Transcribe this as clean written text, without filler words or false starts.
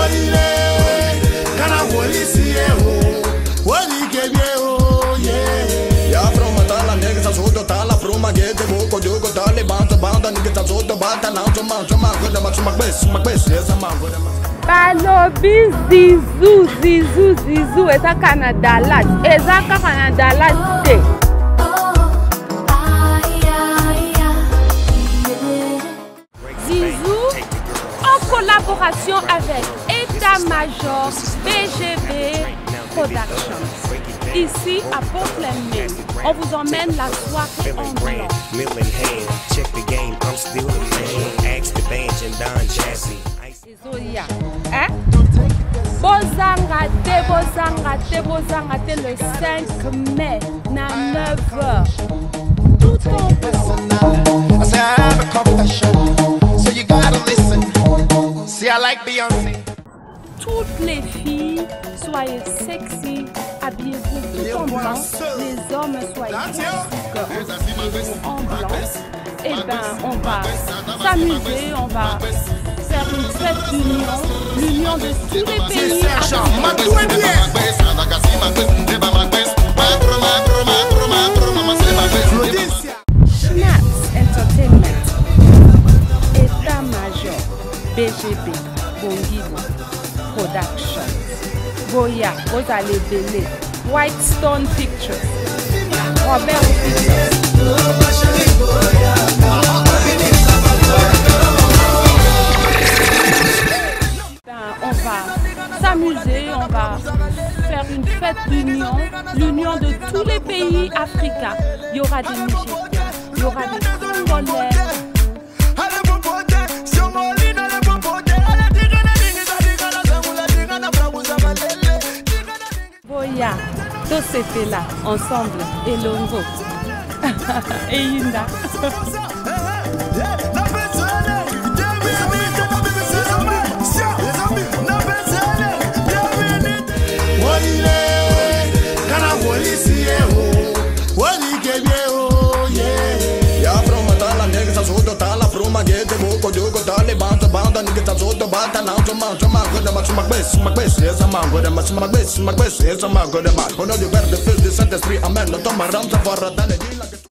Balobi Zizou eza Canada là, eza Canada là te. Zizou en collaboration avec État-Major BGB Productions. Ici à Portland, Maine, on vous emmène la soirée en blanc. Hein? Bozanga te le 5 mai à 9h. Tout en blanc. I say I have a confession, so you gotta listen. See, I like Beyoncé. Toutes les filles, soyez sexy, habillez-vous tout en blanc. Les hommes, soyez sexy en blanc. Et ben, on va s'amuser, on va faire une fête d'union, l'union de tous les pays. Schnaps Entertainment, État-Major, BGB, Bongibo Productions, Boya, Rosale Bele, Whitestone Pictures, Robert Pictures. On va s'amuser, on va faire une fête d'union, l'union de tous les pays africains. Il y aura des Nigériens, il y aura des Congolais. Boya, tous c'était là, ensemble, et Longo, et Yinda.